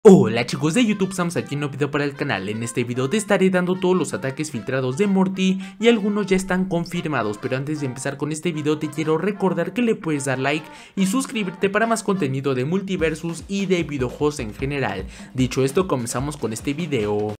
Hola chicos de YouTube, estamos aquí en un video para el canal. En este video te estaré dando todos los ataques filtrados de Morty y algunos ya están confirmados, pero antes de empezar con este video te quiero recordar que le puedes dar like y suscribirte para más contenido de Multiversus y de videojuegos en general. Dicho esto, comenzamos con este video.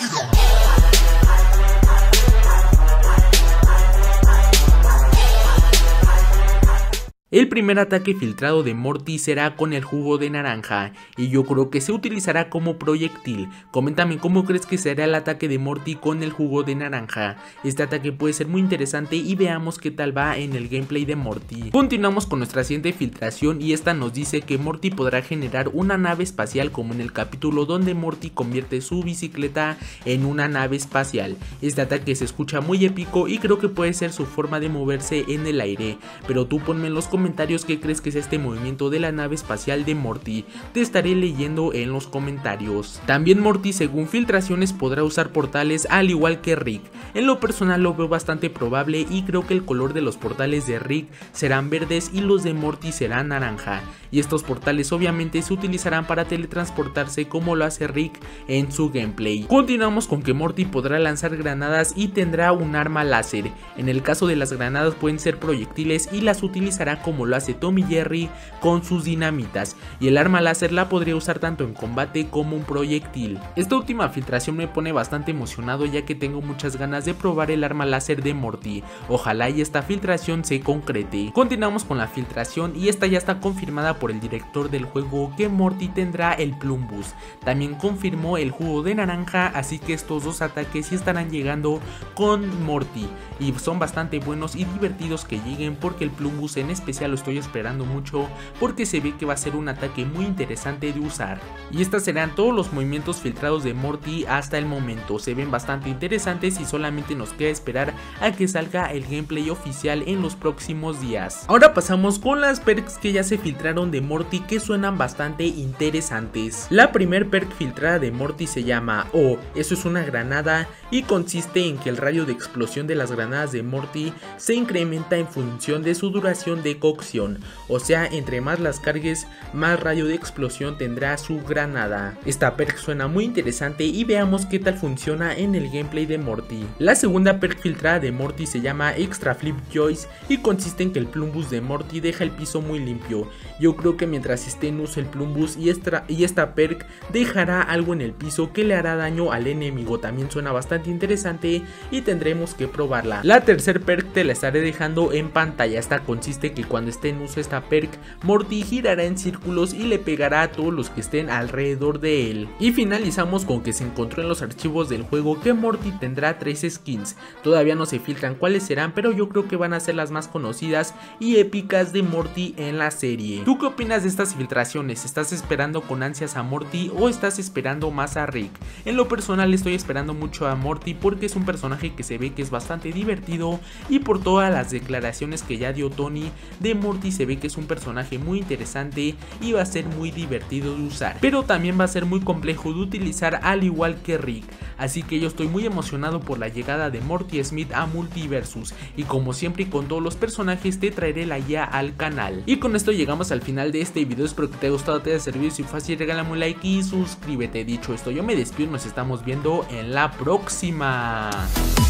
El primer ataque filtrado de Morty será con el jugo de naranja, y yo creo que se utilizará como proyectil. Coméntame cómo crees que será el ataque de Morty con el jugo de naranja. Este ataque puede ser muy interesante y veamos qué tal va en el gameplay de Morty. Continuamos con nuestra siguiente filtración y esta nos dice que Morty podrá generar una nave espacial como en el capítulo donde Morty convierte su bicicleta en una nave espacial. Este ataque se escucha muy épico y creo que puede ser su forma de moverse en el aire, pero tú ponme en los comentarios qué crees que es este movimiento de la nave espacial de Morty. Te estaré leyendo en los comentarios. También Morty, según filtraciones, podrá usar portales al igual que Rick. En lo personal lo veo bastante probable y creo que el color de los portales de Rick serán verdes y los de Morty serán naranja. Y estos portales obviamente se utilizarán para teletransportarse como lo hace Rick en su gameplay. Continuamos con que Morty podrá lanzar granadas y tendrá un arma láser. En el caso de las granadas pueden ser proyectiles y las utilizará como lo hace Tom y Jerry con sus dinamitas, y el arma láser la podría usar tanto en combate como un proyectil. Esta última filtración me pone bastante emocionado ya que tengo muchas ganas de probar el arma láser de Morty. Ojalá y esta filtración se concrete. Continuamos con la filtración y esta ya está confirmada por el director del juego que Morty tendrá el Plumbus. También confirmó el jugo de naranja, así que estos dos ataques sí estarán llegando con Morty y son bastante buenos y divertidos que lleguen, porque el Plumbus en especial lo estoy esperando mucho porque se ve que va a ser un ataque muy interesante de usar. Y estos serán todos los movimientos filtrados de Morty hasta el momento. Se ven bastante interesantes y solamente nos queda esperar a que salga el gameplay oficial en los próximos días. Ahora pasamos con las perks que ya se filtraron de Morty, que suenan bastante interesantes. La primer perk filtrada de Morty se llama eso es una granada, y consiste en que el radio de explosión de las granadas de Morty se incrementa en función de su duración de cocción, o sea, entre más las cargues, más radio de explosión tendrá su granada. Esta perk suena muy interesante y veamos qué tal funciona en el gameplay de Morty. La segunda perk filtrada de Morty se llama Extra Flip Joys y consiste en que el Plumbus de Morty deja el piso muy limpio. Yo creo que mientras esté en uso el Plumbus y esta perk dejará algo en el piso que le hará daño al enemigo. También suena bastante interesante y tendremos que probarla. La tercer perk te la estaré dejando en pantalla. Esta consiste que cuando esté en uso esta perk, Morty girará en círculos y le pegará a todos los que estén alrededor de él. Y finalizamos con que se encontró en los archivos del juego que Morty tendrá 3 skins. Todavía no se filtran cuáles serán, pero yo creo que van a ser las más conocidas y épicas de Morty en la serie. ¿Tú qué opinas de estas filtraciones? ¿Estás esperando con ansias a Morty o estás esperando más a Rick? En lo personal estoy esperando mucho a Morty porque es un personaje que se ve que es bastante divertido, y por todas las declaraciones que ya dio Tony de Morty se ve que es un personaje muy interesante y va a ser muy divertido de usar, pero también va a ser muy complejo de utilizar al igual que Rick. Así que yo estoy muy emocionado por la llegada de Morty Smith a Multiversus, y como siempre y con todos los personajes te traeré la guía al canal. Y con esto llegamos al final de este video, espero que te haya gustado, te haya servido. Si fue así, regálame un like y suscríbete. Dicho esto, yo me despido y nos estamos viendo en la próxima.